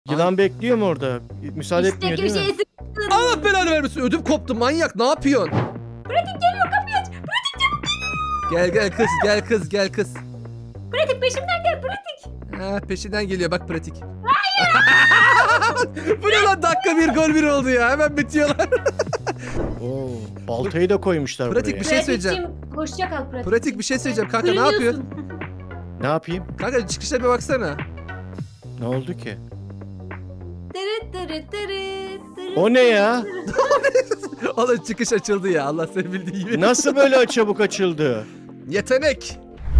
Yılan bekliyor mu orada? Müsaade etmiyor değil mi? Allah belanı vermesin. Ödüm koptu manyak. Ne yapıyorsun? Pratik geliyor, kapıyı aç. Pratik çabuk geliyor. Gel kız, gel kız, gel kız. Pratik peşimden gel, pratik. Ha, peşinden geliyor bak pratik. Hayır. Bu ne lan, dakika bir gol bir oldu ya. Hemen bitiyorlar. Oo, baltayı da koymuşlar Pratik buraya. bir şey söyleyeceğim. Pratikçim, hoşça kal pratik. Pratik bir şey söyleyeceğim. Kanka ne yapıyorsun? Ne yapayım? Kanka çıkışa bir baksana. Ne oldu ki? Tırıt tırıt tırıt tırıt. O ne ya? Oğlum çıkış açıldı ya. Allah seni bildiği gibi. Nasıl böyle çabuk açıldı? Yetenek.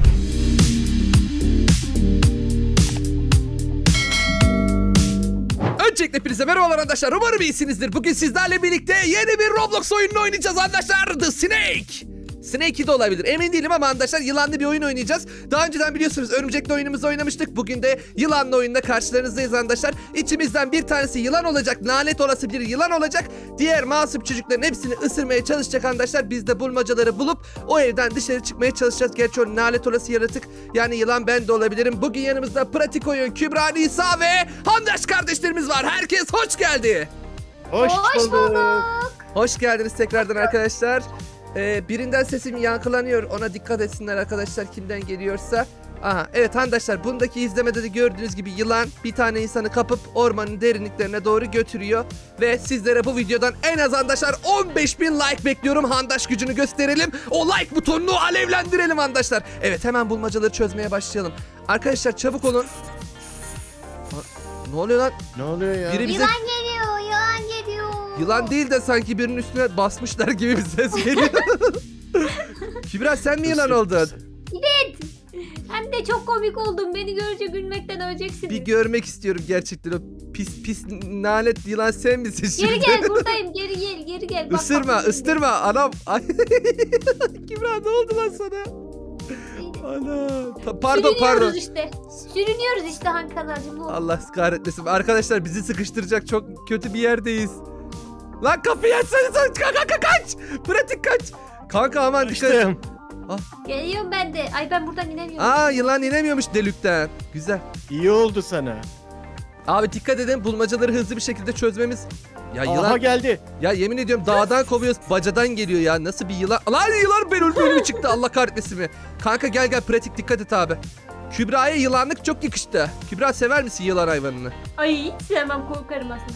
Öncelikle hepinize merhabalar arkadaşlar. Umarım iyisinizdir. Bugün sizlerle birlikte yeni bir Roblox oyununu oynayacağız arkadaşlar. The Snake. Snake de olabilir. Emin değilim ama arkadaşlar yılanlı bir oyun oynayacağız. Daha önceden biliyorsunuz örümcekli oyunumuzu oynamıştık. Bugün de yılanlı oyunda karşılarınızdayız arkadaşlar. İçimizden bir tanesi yılan olacak. Lanet olası bir yılan olacak. Diğer masum çocukların hepsini ısırmaya çalışacak arkadaşlar. Biz de bulmacaları bulup o evden dışarı çıkmaya çalışacağız. Gerçi o lanet olası yaratık yani yılan ben de olabilirim. Bugün yanımızda Pratik Oyun, Kübra, Nisa ve Handaş kardeşlerimiz var. Herkes hoş geldi. Hoş bulduk. Hoş geldiniz tekrardan arkadaşlar. Birinden sesim yankılanıyor. Ona dikkat etsinler arkadaşlar kimden geliyorsa. Aha evet arkadaşlar bundaki izlemede de gördüğünüz gibi yılan bir tane insanı kapıp ormanın derinliklerine doğru götürüyor. Ve sizlere bu videodan en az arkadaşlar 15.000 like bekliyorum. Handaş gücünü gösterelim. O like butonunu alevlendirelim arkadaşlar. Evet hemen bulmacaları çözmeye başlayalım. Arkadaşlar çabuk olun. Ne oluyor lan? Ne oluyor ya? Biri bize... Yılan geliyor, yılan geliyor. Yılan değil de sanki birinin üstüne basmışlar gibi bir ses geliyor. Kübra sen mi yılan oldun? Evet. Hem de çok komik oldum. Beni görünce gülmekten öleceksiniz. Bir görmek istiyorum gerçekten o pis lanet yılan sen misin şimdi? Geri gel buradayım. Geri gel. Bak, Isırma bak. ısırma anam. Ay. Kübra ne oldu lan sana? Ana. Pardon. Sürünüyoruz işte. Sürünüyoruz işte Hankanacığım. Allah kahretmesin. Arkadaşlar bizi sıkıştıracak çok kötü bir yerdeyiz. Lan kapıyı açsanıza. Kaç. Pratik kaç. Kanka aman dikkat et. Geliyorum ben de. Ay ben buradan inemiyorum. Aa yılan inemiyormuş delikten. Güzel. İyi oldu sana. Abi dikkat edin bulmacaları hızlı bir şekilde çözmemiz. Ya yılan Aha geldi. ya yemin ediyorum dağdan kovuyoruz bacadan geliyor ya nasıl bir yılan. Lan yılan ben ölümü çıktı Allah kahretmesin mi. Kanka gel pratik dikkat et abi. Kübra'ya yılanlık çok yakıştı. Kübra sever misin yılan hayvanını? Ay hiç sevmem korkarım aslında.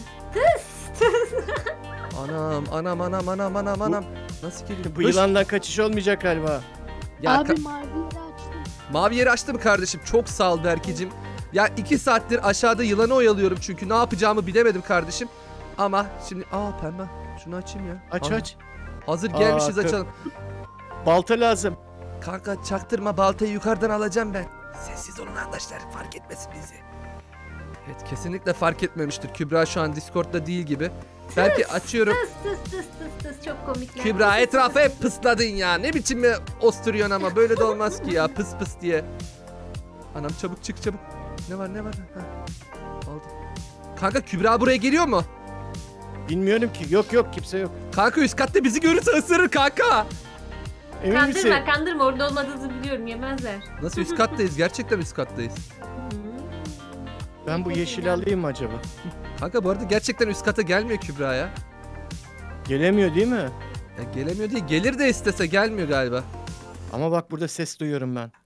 Anam. Nasıl geliyor? Bu yılandan kaçış olmayacak galiba. Ya, Abi mavi yeri açtım. mavi yeri açtı mı kardeşim? Çok sağ ol Berkeciğim. Ya 2 saattir aşağıda yılanı oyalıyorum çünkü ne yapacağımı bilemedim kardeşim. Ama şimdi pembe şunu açayım ya. Aç. Hazır gelmişiz açalım. Balta lazım. Kanka çaktırma baltayı yukarıdan alacağım ben. Sessiz olun arkadaşlar fark etmesin bizi. Evet kesinlikle fark etmemiştir. Kübra şu an Discord'da değil gibi. Belki açıyorum. Tıs çok komikler. Kübra etrafa hep pısladın ya. Ne biçim mi osturuyorsun ama böyle de olmaz ki ya pıs diye. Anam çabuk çık çabuk. Ne var? Ha. Aldım. Kanka Kübra buraya geliyor mu? Bilmiyorum ki. Yok kimse yok. Kanka üst katta bizi görürse ısırır kanka. Emin misin? Kandırma orada olmadığınızı biliyorum yemezler. Nasıl üst kattayız? Gerçekten üst kattayız. Ben bu yeşili alayım mı acaba? Kanka bu arada gerçekten üst kata gelmiyor Kübra ya. Gelemiyor değil mi? Ya gelemiyor değil. Gelir de istese gelmiyor galiba. Ama bak burada ses duyuyorum ben.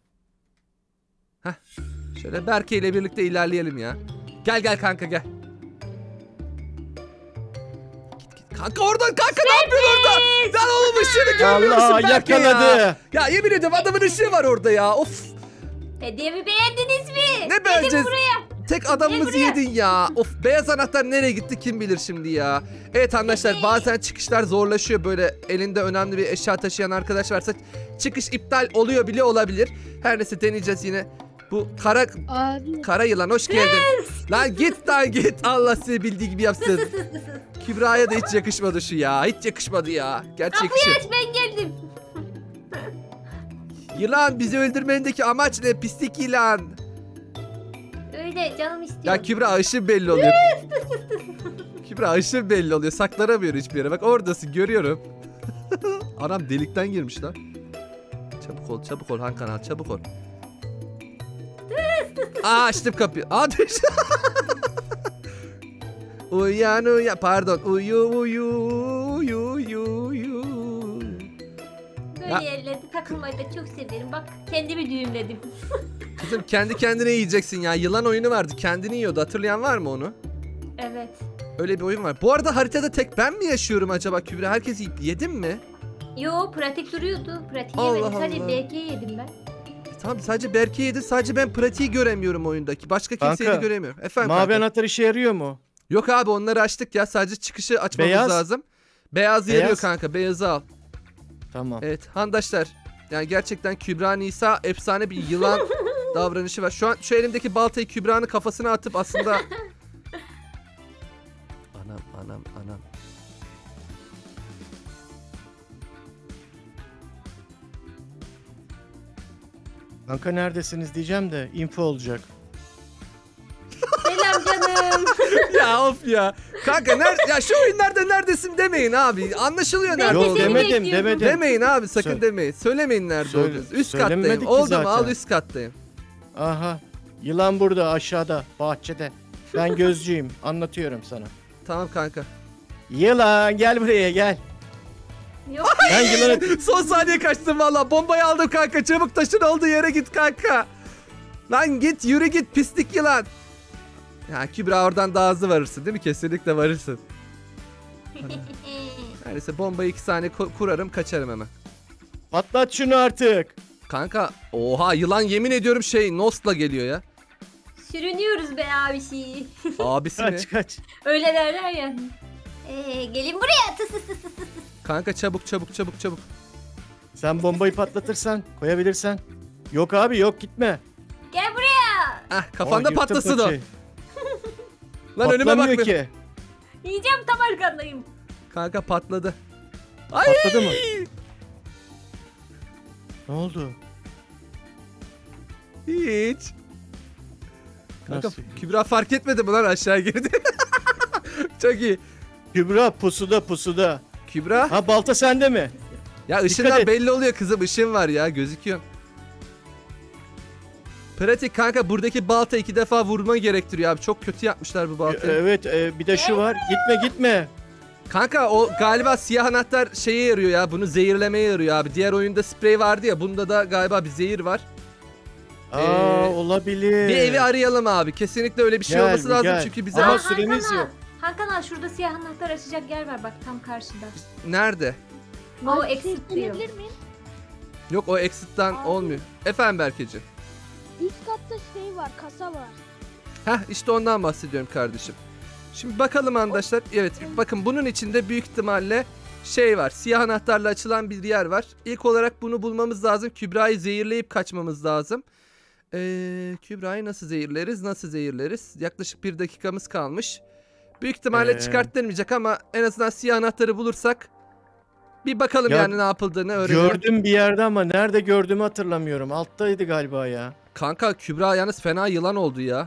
Şöyle Berke ile birlikte ilerleyelim ya. Gel kanka gel. Git. Kanka oradan kanka ne yapıyorsun orada? Lan oğlum ışığını görmüyorsun Allah Berke yakaladı. ya yemin ediyorum adamın ışığı var orada ya. Of. Hediyemi beğendiniz mi? Ne beğeneceğiz? buraya. Tek adamımızı yedin ya. Of beyaz anahtar nereye gitti kim bilir şimdi ya. Evet arkadaşlar bazen çıkışlar zorlaşıyor. Böyle elinde önemli bir eşya taşıyan arkadaş varsa çıkış iptal oluyor bile olabilir. Her neyse deneyeceğiz yine. Bu kara yılan hoş geldin. Lan git Allah seni bildiği gibi yapsın. Kübra'ya da hiç yakışmadı şu ya. Hiç yakışmadı ya. Gerçek Kapıyı aç ben geldim. Yılan bizi öldürmendeki amaç ne pislik yılan. Öyle canım istiyor. Ya Kübra ışın belli oluyor. Kübra ışın belli oluyor. Saklanamıyor hiçbir yere. Bak oradasın görüyorum. Anam delikten girmiş lan. Çabuk ol Hankan çabuk ol. Açtım kapıyı. Uyan uyan. Pardon. Uyu uyu uyu uyu uyu. Böyle Ya. yerlerde takılmayı da çok severim. Bak kendimi düğümledim. Kızım kendi kendine yiyeceksin ya. Yılan oyunu vardı. Kendini yiyordu. Hatırlayan var mı onu? Evet. Öyle bir oyun var. Bu arada haritada tek ben mi yaşıyorum acaba Kübra? Herkes yiyip yedim mi? Yo pratik duruyordu. Pratiği Allah yemedim. Sadece Allah. BK'yi yedim ben. Tamam sadece Berke yedi. Sadece ben pratiği göremiyorum oyundaki. Başka kimseyi de Kanka, göremiyorum. Efendim Mavi kanka. anahtar işe yarıyor mu? Yok abi onları açtık ya. Sadece çıkışı açmamız Beyaz. lazım. Beyaz yarıyor Beyaz. kanka. Beyazı al. Tamam. Evet handaşlar. Yani gerçekten Kübra Nisa efsane bir yılan davranışı var. Şu an şu elimdeki baltayı Kübra'nın kafasına atıp aslında... Anam. Kanka neredesiniz diyeceğim de info olacak. Selam canım. Ya of ya. Kanka ya şu oyunlarda neredesin demeyin abi. Anlaşılıyor nerede Yok, Yok olduğunu. seni demedim bekliyordum. demedim. Demeyin abi sakın Söyle. demeyin. Söylemeyin nerede Söyle- olduğunuzu. Üst söylemedik kattayım. ki Oldu mu zaten. al üst kattayım. Aha. Yılan burada aşağıda bahçede. Ben gözcüyüm anlatıyorum sana. Tamam kanka. Yılan gel buraya gel. Yok. Ben yılanı... Son saniye kaçtım valla. Bombayı aldım kanka. Çabuk taşın olduğu yere git kanka. Lan git yürü git pislik yılan. Ya Kübra oradan daha hızlı varırsın değil mi? Kesinlikle varırsın. Neyse bombayı 2 saniye kurarım kaçarım hemen. Patlat şunu artık. Kanka oha yılan yemin ediyorum Nost'la geliyor ya. Sürünüyoruz be abisi. Abisi mi? Kaç. Öyle derler ya. Gelin buraya. Tıs tıs tıs tıs tıs. Kanka çabuk. Sen bombayı patlatırsan koyabilirsen. Yok abi yok gitme. Gel buraya. Ah kafanda Aa, yırttım patlasın o. paçayı. Lan önüme Patlamıyor bakma. ki. Yiyeceğim tam arkandayım. Kanka patladı. Ay! Patladı mı? Ne oldu? Hiç. Kanka Nasıl? Kübra fark etmedi mi lan aşağı girdi? Çok iyi. Kübra pusuda. Kübra. Ha balta sende mi? Ya ışından et. belli oluyor kızım. Işın var ya gözüküyor. Pratik kanka buradaki balta 2 defa vurma gerektiriyor abi. Çok kötü yapmışlar bu baltayı. Evet bir de şu var. Gitme. Kanka o galiba siyah anahtar şeye yarıyor ya. Bunu zehirlemeye yarıyor abi. Diğer oyunda sprey vardı ya. Bunda da galiba bir zehir var. Olabilir. Bir evi arayalım abi. Kesinlikle öyle bir şey Gel, olması lazım. gel. Çünkü bize... Ama Hakan süremiz ağa, yok. Hakan ağa şurada siyah anahtar açacak yer var bak tam karşıda. Nerede? No exit diyor. Gelebilir miyim? Yok o exit'ten Abi. olmuyor. Efendim Berkeci. Üst katta şey var, kasa var. Heh işte ondan bahsediyorum kardeşim. Şimdi bakalım arkadaşlar. Evet bakın bunun içinde büyük ihtimalle şey var. Siyah anahtarla açılan bir yer var. İlk olarak bunu bulmamız lazım. Kübra'yı zehirleyip kaçmamız lazım. Kübra'yı nasıl zehirleriz? Yaklaşık 1 dakikamız kalmış. Büyük ihtimalle çıkarttırmayacak ama en azından siyah anahtarı bulursak bir bakalım Ya, yani ne yapıldığını öğrenelim. Gördüm bir yerde ama nerede gördüğümü hatırlamıyorum. Alttaydı galiba ya. Kanka Kübra yalnız fena yılan oldu ya.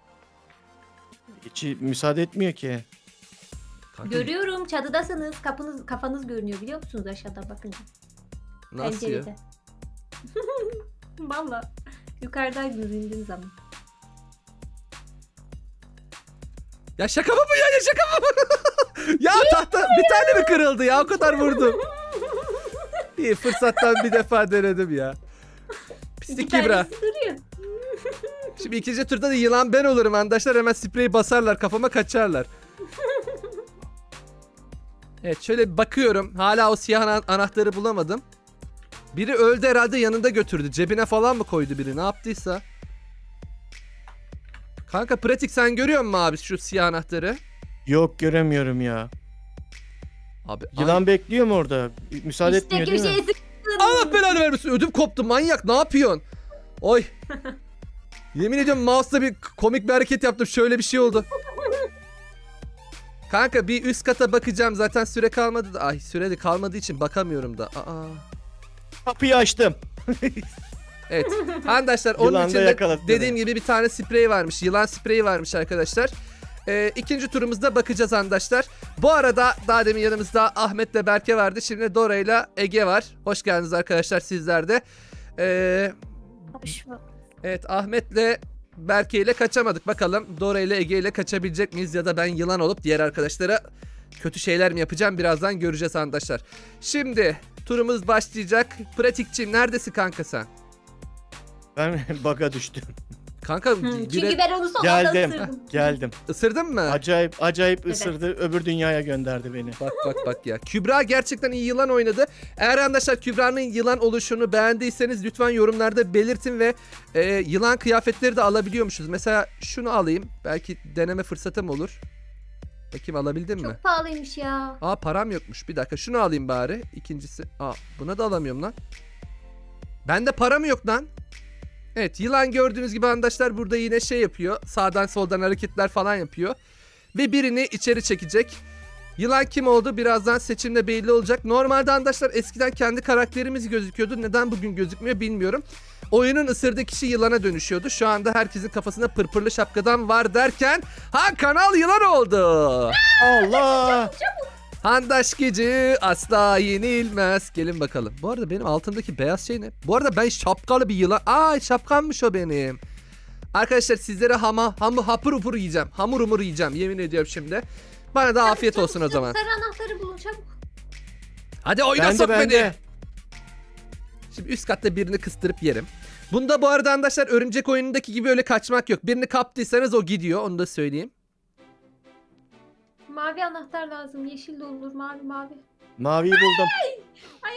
Hiç müsaade etmiyor ki. Kanka, Görüyorum çatıdasınız. Kafanız görünüyor biliyor musunuz aşağıda bakın. nasıl ya? Pencerede. Valla. Yukarıdaydınız indiğim zaman. Ya şaka mı bu ya? Şaka mı bu? Ya tahta bir tane mi kırıldı ya? O kadar vurdum. İyi fırsattan bir defa denedim ya. İki Pislik Kübra. tanesi duruyor. Şimdi ikinci turda da yılan ben olurum arkadaşlar. Hemen spreyi basarlar kafama kaçarlar. Evet şöyle bir bakıyorum. Hala o siyah anahtarı bulamadım. Biri öldü herhalde yanında götürdü. Cebine falan mı koydu biri? Ne yaptıysa. Kanka pratik sen görüyor musun abi şu siyah anahtarı? Yok göremiyorum ya. Abi Yılan bekliyor mu orada? Müsaade İşte etmiyor değil mi? köşeye sıkıştın. Allah belanı vermesin. Ödüm koptu manyak. Ne yapıyorsun? Oy. Yemin ediyorum mouse'la bir komik bir hareket yaptım. Şöyle bir şey oldu. Kanka bir üst kata bakacağım. Zaten süre kalmadı da. Ay süre de kalmadığı için bakamıyorum da. Aa. Kapıyı açtım. Evet. Arkadaşlar onun Yılan da içinde yakaladı dediğim gibi bir tane sprey varmış. Yılan spreyi varmış arkadaşlar. İkinci turumuzda bakacağız arkadaşlar. Bu arada daha demin yanımızda Ahmet'le Berke vardı. Şimdi Dora ile Ege var. Hoş geldiniz arkadaşlar sizler de. Evet Ahmet'le Berke ile kaçamadık. Bakalım Dora ile Ege ile kaçabilecek miyiz? Ya da ben yılan olup diğer arkadaşlara kötü şeyler mi yapacağım? Birazdan göreceğiz arkadaşlar. Şimdi turumuz başlayacak. Pratikçiyim, neredesin kanka sen? Ben bug'a düştüm. Kanka Çünkü ben onu son anda Geldim. ısırdım. Geldim. ısırdın mı? Acayip Evet. ısırdı. Öbür dünyaya gönderdi beni. Bak ya. Kübra gerçekten iyi yılan oynadı. Eğer arkadaşlar Kübra'nın yılan oluşunu beğendiyseniz lütfen yorumlarda belirtin ve yılan kıyafetleri de alabiliyormuşuz. Mesela şunu alayım. Belki deneme fırsatım olur. Bakayım alabildim mi? Çok pahalıymış ya. Aa, param yokmuş. Bir dakika şunu alayım bari. İkincisi. Aa, buna da alamıyorum lan. Bende para mı yok lan? Evet, yılan gördüğünüz gibi arkadaşlar burada yine şey yapıyor. Sağdan soldan hareketler falan yapıyor. Ve birini içeri çekecek. Yılan kim oldu birazdan seçimle belli olacak. Normalde arkadaşlar eskiden kendi karakterimiz gözüküyordu. Neden bugün gözükmüyor bilmiyorum. Oyunun ısırdığı kişi yılana dönüşüyordu. Şu anda herkesin kafasında pırpırlı şapkadan var derken kanal yılan oldu. Allah! Handaş gücü asla yenilmez. Gelin bakalım. Bu arada benim altındaki beyaz şey ne? Bu arada ben şapkalı bir yılan. Aa, şapkammış o benim. Arkadaşlar sizlere hapur hupur yiyeceğim. Hamur humur yiyeceğim. Yemin ediyorum şimdi. Bana da afiyet Çabuk, olsun o zaman. Sarı anahtarı bulun çabuk. Hadi oyuna Ben de, sok ben beni. de. Şimdi üst katta birini kıstırıp yerim. Bunda bu arada arkadaşlar örümcek oyunundaki gibi öyle kaçmak yok. Birini kaptıysanız o gidiyor. Onu da söyleyeyim. Mavi anahtar lazım. Yeşil de olur. Mavi. Maviyi buldum. Ay.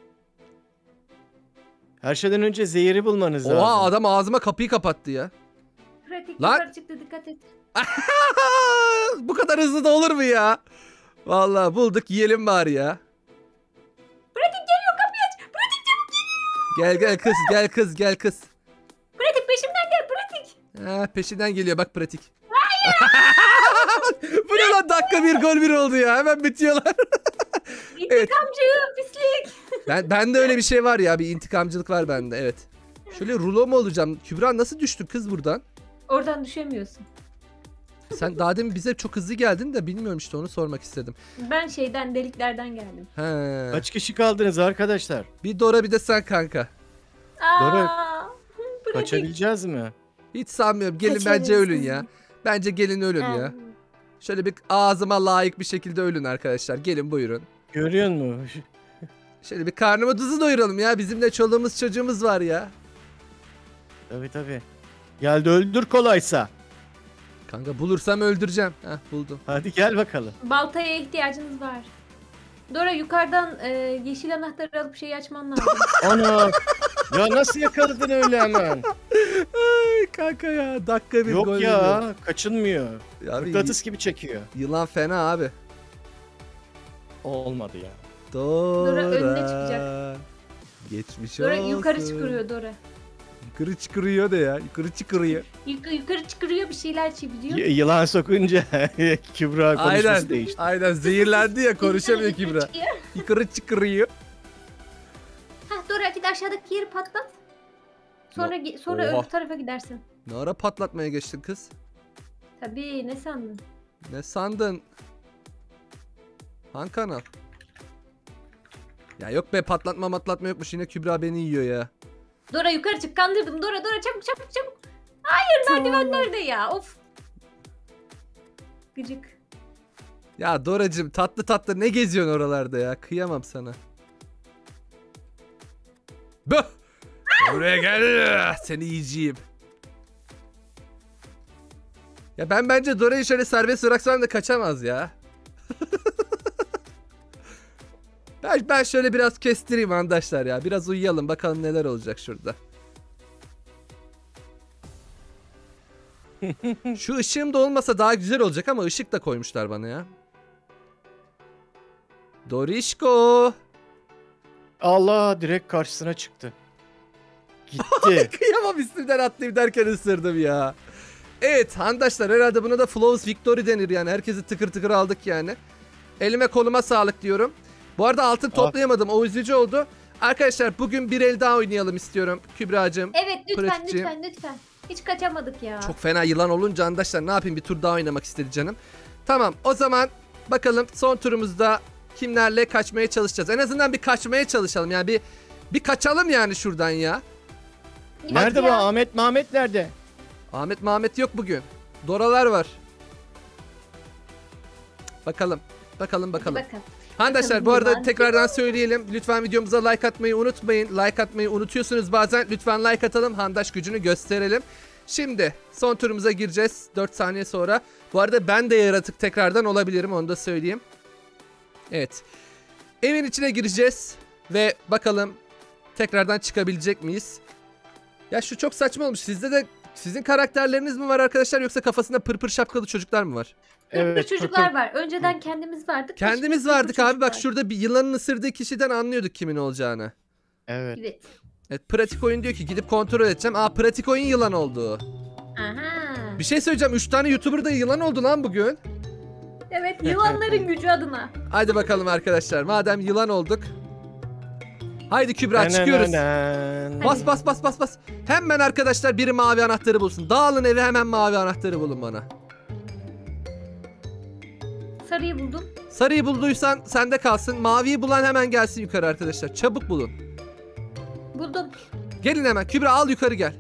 Her şeyden önce zehiri bulmanız lazım. Oha, adam ağzıma kapıyı kapattı ya. Pratik Lan. yukarı çıktı, dikkat et. Bu kadar hızlı da olur mu ya? Vallahi bulduk, yiyelim bari ya. Pratik geliyor, kapıyı aç. Pratik çabuk geliyor. Gel kız. Pratik peşimden gel pratik. Peşinden geliyor bak pratik. Bu ne lan, dakika 1 gol 1 oldu ya, hemen bitiyorlar. İntikamcı pislik. Bende öyle bir şey var ya, bir intikamcılık var bende, evet. Şöyle rulo mu olacağım? Kübra nasıl düştü kız buradan? Oradan düşemiyorsun. Sen daha demin bize çok hızlı geldin de bilmiyorum işte, onu sormak istedim. Ben deliklerden geldim. He. Kaç kişi kaldınız arkadaşlar? Bir Dora bir de sen kanka. Doğru. Pratik. Kaçabileceğiz mi? Hiç sanmıyorum. Gelin Kaçarız. bence ölün ya. Bence gelin ölün ya. Şöyle bir ağzıma layık bir şekilde ölün arkadaşlar. Gelin buyurun. Görüyor musun? Şöyle bir karnımızı doyuralım ya. Bizim de çoluğumuz çocuğumuz var ya. Tabii. Gel de öldür kolaysa. Kanka bulursam öldüreceğim. Heh, buldum. Hadi gel bakalım. Baltaya ihtiyacınız var. Dora yukarıdan yeşil anahtarı alıp şeyi açman lazım. Ana! Ya nasıl yakaladın öyle hemen? Ay kanka ya, dakika bir gol Yok ya, veriyor. kaçınmıyor. Ya abi, Mıknatıs gibi çekiyor. yılan fena abi. Olmadı ya. Dora. önüne çıkacak. Geçmiş Dora olsun. yukarı çıkıyor Dora. Yukarı çıkırıyor de ya. Yukarı çıkırıyor. Yukarı çıkıyor, bir şeyler çeviriyor. Yılan sokunca Kübra konuşması Aynen. değişti. Aynen, zehirlendi ya, konuşamıyor Kübra. Çıkıyor. Yukarı çıkırıyor. Hah Dora git aşağıdaki yeri patlat. Sonra Oha. öbür tarafa gidersin. Ne ara patlatmaya geçtin kız? Tabii, ne sandın? Ne sandın? Hangi kanal? Ya yok be, patlatma yokmuş, yine Kübra beni yiyor ya. Dora yukarı çık, kandırdım. Dora çabuk. Hayır, merdiven nerede ya? Of. Gıcık. Ya Doracığım, tatlı ne geziyorsun oralarda ya? Kıyamam sana. Böh! Buraya gel. Seni yiyeceğim. Ya ben bence Dora'yı şöyle serbest bıraksam da kaçamaz ya. Ben şöyle biraz kestireyim arkadaşlar ya. Biraz uyuyalım, bakalım neler olacak şurada. Şu ışığım da olmasa daha güzel olacak ama ışık da koymuşlar bana ya. Dorişko. Allah, direkt karşısına çıktı. Gitti. Kıyamam, üstümden atlayayım derken ısırdım ya. Evet arkadaşlar, herhalde buna da Flawless Victory denir yani. Herkesi tıkır aldık yani. Elime koluma sağlık diyorum. Bu arada altın toplayamadım, o üzücü oldu. Arkadaşlar bugün bir el daha oynayalım istiyorum Kübra'cığım. Evet Pratikçiyim. lütfen. Hiç kaçamadık ya. Çok fena yılan olunca arkadaşlar ne yapayım, bir tur daha oynamak istedi canım. Tamam, o zaman bakalım son turumuzda kimlerle kaçmaya çalışacağız. En azından bir kaçmaya çalışalım yani, bir kaçalım yani şuradan ya. Yok Nerede bu ya. Ahmet nerede? Ahmet yok bugün. Doralar var. Bakalım. Bakalım. Bakalım. Arkadaşlar bu Bakalım, arada Yılan. tekrardan söyleyelim. Lütfen videomuza like atmayı unutmayın. Like atmayı unutuyorsunuz bazen. Lütfen like atalım. Handaş gücünü gösterelim. Şimdi son turumuza gireceğiz. 4 saniye sonra. Bu arada ben de yaratık tekrardan olabilirim. Onu da söyleyeyim. Evet. Evin içine gireceğiz. Ve bakalım tekrardan çıkabilecek miyiz? Ya şu çok saçma olmuş. Sizin karakterleriniz mi var arkadaşlar? Yoksa kafasında pırpır şapkalı çocuklar mı var? Evet, çocuklar var. Önceden kendimiz vardık. Kendimiz Şimdi vardık abi. Bak çocuklar. şurada bir yılanın ısırdığı kişiden anlıyorduk kimin olacağını. Evet. Evet. Evet, pratik oyun diyor ki gidip kontrol edeceğim. Aa, pratik oyun yılan oldu. Aha. Bir şey söyleyeceğim. 3 tane YouTuber da yılan oldu lan bugün. Evet, yılanların gücü adına. Hadi bakalım arkadaşlar. Madem yılan olduk. Haydi Kübra çıkıyoruz. Bas. Hemen arkadaşlar biri mavi anahtarı bulsun. Dağılın evi, hemen mavi anahtarı bulun bana. Sarıyı buldum. Sarıyı bulduysan sende kalsın. Maviyi bulan hemen gelsin yukarı arkadaşlar. Çabuk bulun. Buldum. Gelin hemen. Kübra al yukarı gel.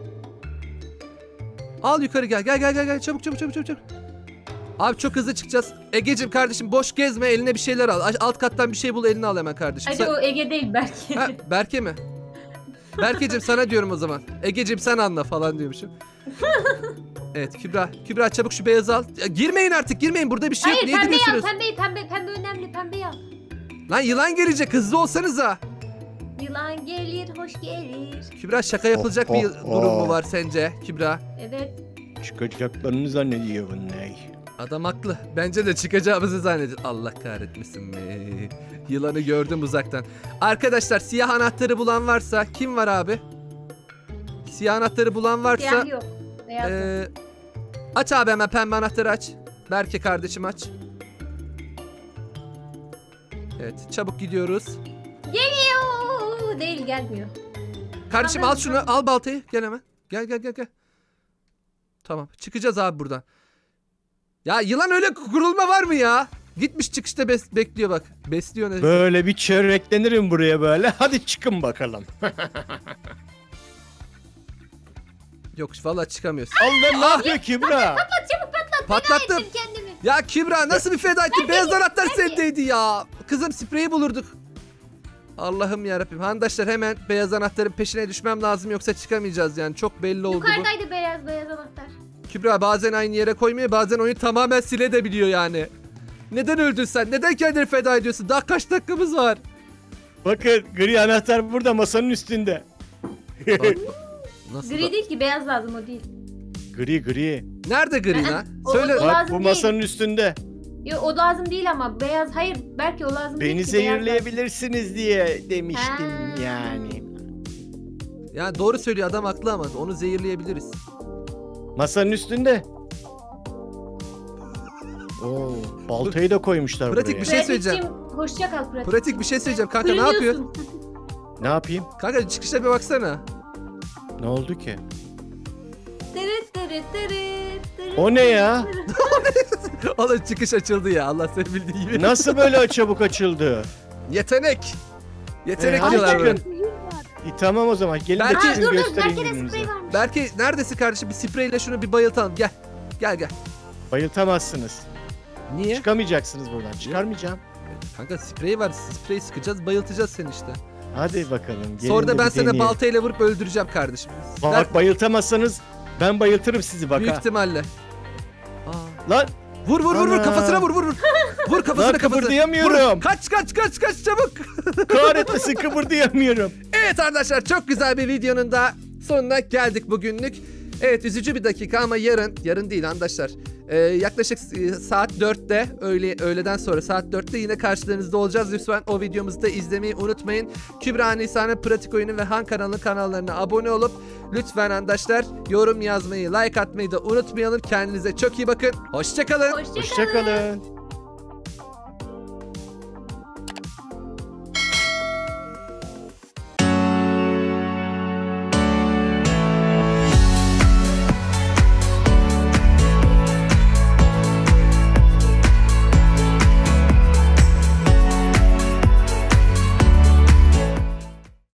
Al yukarı gel. Gel. Çabuk. Abi çok hızlı çıkacağız. Egeciğim kardeşim boş gezme, eline bir şeyler al. Alt kattan bir şey bul, eline al hemen kardeşim. Hadi o Ege değil belki. Ha, Berke mi? Berkeciğim sana diyorum o zaman. Egeciğim sen anla falan diyormuşum. Evet Kübra çabuk şu beyazı al. Ya, girmeyin artık, girmeyin. Burada bir şey yok. Hayır, Niye pembeyi al, giriyorsunuz? pembe önemli, pembeyi al. Lan yılan gelecek, hızlı olsanıza. Yılan gelir, hoş gelir. Kübra şaka yapılacak bir durum mu var sence Kübra? Evet. Çıkacaklarını zannediyor bunlar. Adam haklı. Bence de çıkacağımızı zannediyor. Allah kahretmesin mi? Yılanı gördüm uzaktan. Arkadaşlar siyah anahtarı bulan varsa kim var abi? Siyah anahtarı bulan varsa Siyah yok. Beyaz yok. aç abi hemen pembe anahtarı aç. Berke kardeşim aç. Evet çabuk gidiyoruz. Geliyor. Değil, gelmiyor. Kardeşim al şunu, al baltayı, gel hemen. Gel. Tamam çıkacağız abi buradan. Ya yılan öyle kurulma var mı ya? Gitmiş çıkışta bekliyor bak. Besliyor ne? Böyle bir çöreklenirim buraya böyle. Hadi çıkın bakalım. Yok vallahi çıkamıyoruz. Allah ne yapıyor Kübra? Patlattım. Ettim kendimi. Ya Kübra nasıl bir feda ettin? Beyaz anahtar sendeydi ya. Kızım spreyi bulurduk. Allah'ım yarabbim. Handaşlar hemen beyaz anahtarın peşine düşmem lazım yoksa çıkamayacağız yani. Çok belli oldu bu. Yukarıdaydı beyaz anahtar. Kübra bazen aynı yere koymuyor, bazen oyunu tamamen silebiliyor yani. Neden öldün sen? Neden kendini feda ediyorsun? Daha kaç dakikamız var? Bakın gri anahtar burada masanın üstünde. Nasıl Gri da? değil ki, beyaz lazım, o değil. Gri. Nerede gri lan? O- Söyle. o- Bak lazım bu değil. masanın üstünde. Yo, o lazım değil ama beyaz, hayır belki o lazım değil Beni ki, beyaz lazım. zehirleyebilirsiniz diye demiştim Ha. yani. Ya doğru söylüyor adam, haklı ama onu zehirleyebiliriz. Masanın üstünde. Oo, baltayı da koymuşlar Pratik buraya. bir şey söyleyeceğim. Pratikçim, hoşça kal pratik. Pratik bir şey söyleyeceğim kanka, ne yapıyorsun? Ne yapayım? Kanka çıkışa bir baksana. Ne oldu ki? Tırıt tırıt tırıt tırıt. O ne ya? Oğlum çıkış açıldı ya, Allah seni bildiği gibi. Nasıl böyle çabuk açıldı? Yetenek. Yetenek hadi diyorlar çıkın. böyle. Mühür var. Tamam o zaman gelin de Belki- çıkın Dur göstereyim Berke'de gününüzü. sprey varmış. Berke neredesin kardeşim? Bir spreyle şunu bir bayıltalım. Gel. Bayıltamazsınız. Niye? Çıkamayacaksınız buradan. Çıkarmayacağım. Kanka sprey var. Sprey sıkacağız, bayıltacağız seni işte. Hadi bakalım. Gelin Sonra da de ben bir seni deneyelim. baltayla vurup öldüreceğim kardeşim. Bak bayıltamazsanız ben bayıltırım sizi bak Büyük ha. ihtimalle. Aa. Lan Vur Ana. kafasına vur. Vur kafasına Lan kıpırdayamıyorum. Vur. Kaç çabuk. kahretmesin kıpırdayamıyorum. Evet arkadaşlar, çok güzel bir videonun da sonuna geldik bugünlük. Evet üzücü bir dakika ama yarın değil arkadaşlar. Yaklaşık saat 4'te öğleden sonra saat 4'te yine karşılarınızda olacağız. Lütfen o videomuzu da izlemeyi unutmayın. Kübra Nisa'nın Pratik Oyunu ve Han kanallarına abone olup lütfen arkadaşlar yorum yazmayı, like atmayı da unutmayalım. Kendinize çok iyi bakın. Hoşça kalın. Hoşça kalın. Hoşçakalın.